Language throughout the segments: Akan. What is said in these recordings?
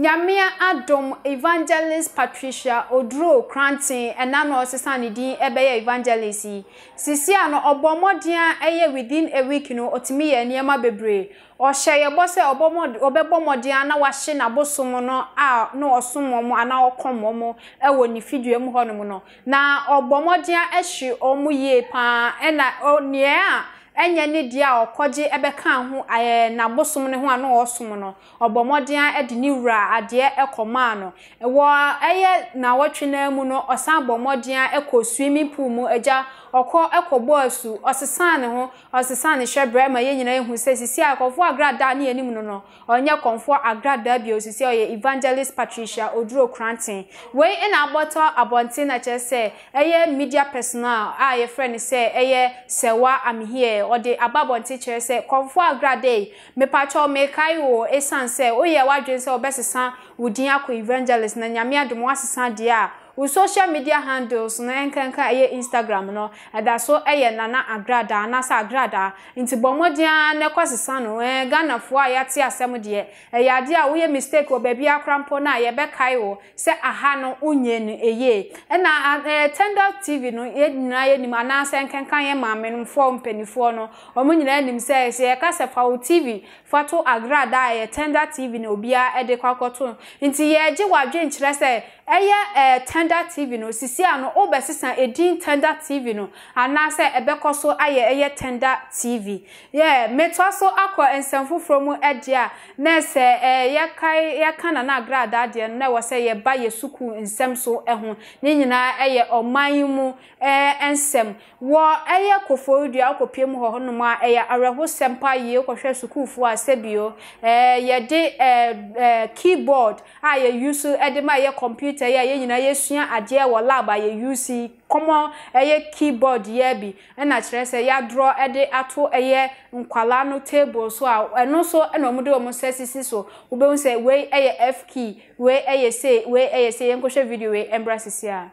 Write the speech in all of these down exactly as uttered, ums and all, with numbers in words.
Nyamia adom evangelist Patricia Odro Cranton ena no osesane din ebeye evangelist sisi ano obomodia eye within a week no otimi ye niema bebre o hye bose obomod obebomodia na wahye na bosom no a no osomomo ana okomomo ewo ni fidue mu hono no na obomodia ehye omu ye pa ena nie a enye ne dia okoje ebeka ho aye na bosom ne ho ana osom no obomodia edi ni wura ade ekoma no ewo eye na wotwe na mu no osan bomodia eko swimming pool mu eja okọ ekobo asu osesan ne ho osesan ne hwebre ma ye nyina ehu sesisi akofo agrada na enim no no onye konfo agrada bi osisi oye evangelist Patricia Odro Cranton we ina aboto abonte na chese eye media personal a ye friend say eye sewa am here ode ababonte chese konfo agrada me pacho me kai wo esan say oye wadwen say obesesan wudin akọ evangelist na nyame adom asesan de a u social media handles na enkanka eye Instagram no ada so eye nana agrada na sa agrada nti bomodia na kwasesa no eh Ghana fo ayate asem de eye ade a wo ye mistake wo ba bia krampo na ye be kai wo se aha no unye no eye na tender T V no ye nyina ye nim ana se enkanka ye maame no fo mpanifo no omo nyina nim se se ye ka se fa wo T V fato agrada ye tender T V no obia ede kwakoto nti ye je wadwe nkyere se eye eh tender T V no sisi ano obesesa edin tender T V no anase ebekoso aye eye tender T V yeah metwaso akọ ensemfofro mu edia na se eh ye kai ye kana na agrada de na wo se ye ba ye suku nsem so eho ne nyina eye oman mu eh ensem wo eye kofodu akopiem ho hono ma eye areho sempa ye kohwe suku fu asebio eh ye de eh keyboard aye use edema ye computer ye nyina ye sua ade e wo lab aye use common eye keyboard ye bi na kire se ya draw ede ato eye nkwala no table so a eno so eno mu de o mu sesisi so wo be say we eye F key we eye say we eye say yenko hwe video we embrace a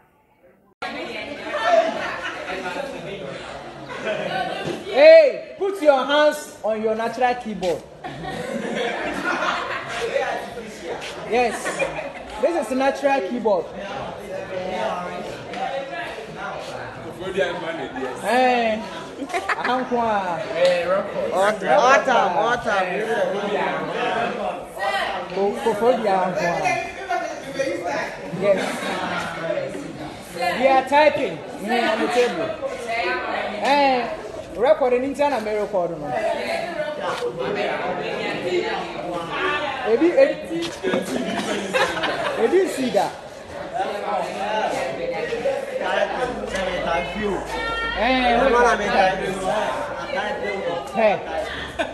Hey, put your hands on your natural keyboard. Yes, this is a natural keyboard. Hey, I'm qua. Hey, record. Autumn, autumn. Yes. We are typing here on the table. Hey. Recording in China, me record no. Ebi ebi ebi see that. Eh, what am I? Hey.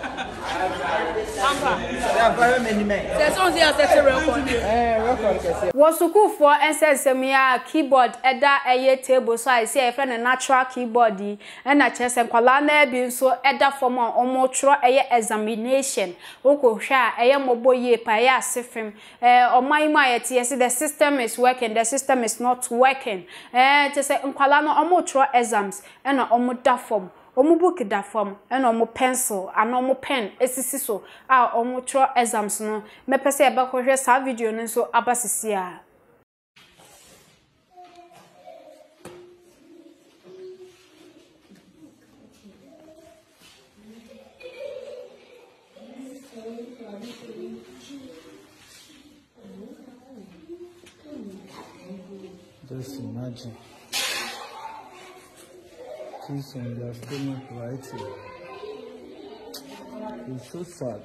Wosuku for ensesem keyboard eda eye table so I say e friend natural keyboard di na chese kwala na bi so eda form omo tro eye examination woko hwa eye moboye pa ye asefem eh oman ma ye tie the system is working, the system is not working eh chese kwala no omo tro exams e na omo da form omo book da form e na omo pencil ana omo pen esisi so a omo tro exams no me pese e ba ko hwe sa video no so abasisi a just imagine things on their stomach right here. It's so sad.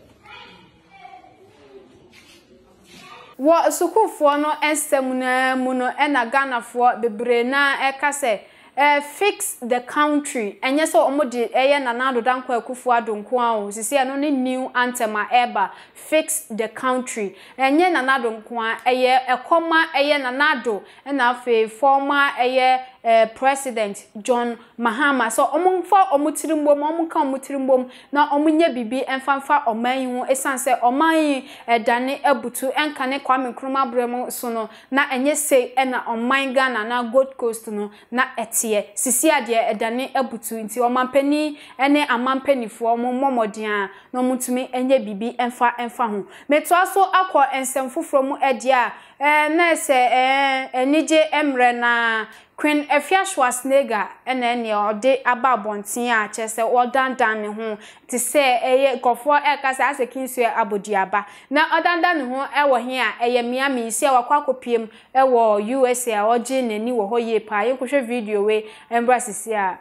Wo sukufo no ensem na mu no e na Ghanafo bebre na e ka se eh fix the country enye so omode eye nanado danko akufo adonko a sisi eno ne new anthem a eba fix the country enye nanado nko a eye ekoma eye nanado na afi former eye eh President John Mahama so omumfa omutirimbom omka omutirimbom na omunye bibi emfanfa oman hu esanse oman edane abutu enkane Kwame Nkrumah bremo so no na enye sei ena oman Ghana na Gold Coast no na etie sisi ade edane abutu nti omampani ene amampanifo omomomodia no mutumi enye bibi emfa emfa ho meto aso akọ ensemfoforo mu edia eh na se eh enije emre na Queen Afia Schwar ene ene ode ababonten a chese odandan ne ho ti se eye kofo e kasa asekinsu abodiaba na odandan ne ho e wo he a eye Miami isi wakwa kopiem e wo U S A oje nani wo ho ye pa ye kohwe video we embrasisi a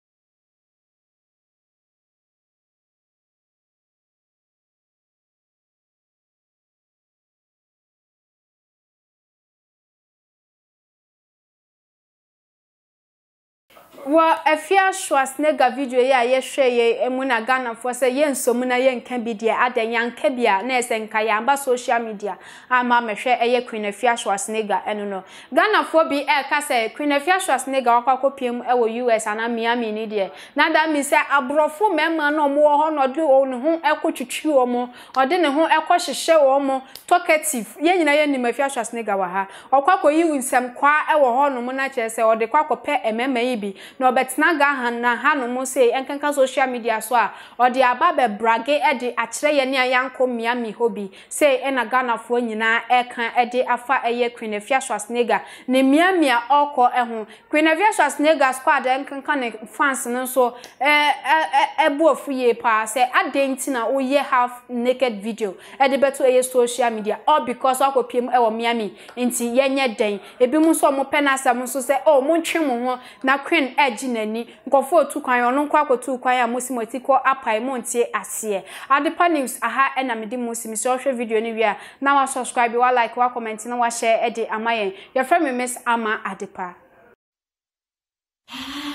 wa Afia Schwar video ya ye hweye emu na Ghana fo se ye nsomu na ye nka bi de adanyan ka bia na ese nka ya amba social media ama mehwe eye Queen Afia Schwar eno no Ghana fo bi e ka se Queen Afia Schwar wakwa kopiem e wo U S ana Miami ni de na da mi se abrofo mema na omo ho no de o ne ho ekotwitwi o mo ode ne ho ekohhehye o mo talkative ye nyina ye ni Afia Schwar wa ha okwa koyi nsem kwa e wo ho no mo na chese ode kwa kope emema yi bi no betina ga han na hanu mo say enkanka social media so a odi aba be brage e de akire ye ne ayanko Miami hobi say e na Ghana fo nyina e kan e de afa eye Queen Afia Schwar ne Miami a oko e ho Queen Afia Schwar squad enkanka ne fans no so eh e buofu ye pa say adenti na o ye half naked video e de beto eye social media all because akopiem e wo Miami nti ye nye den ebi mu so mo penasa mo so say oh mo ntwe mo ho na Queen ejinani nkofo otu kwan ono nkwa akotu kwan ya mosimoti ko apai montie ase Adepa news aha ena mede mosimi so hwe video ni wi na wa subscribe wa like wa comment na wa share e de amayen your friend me Miss Ama Adepa.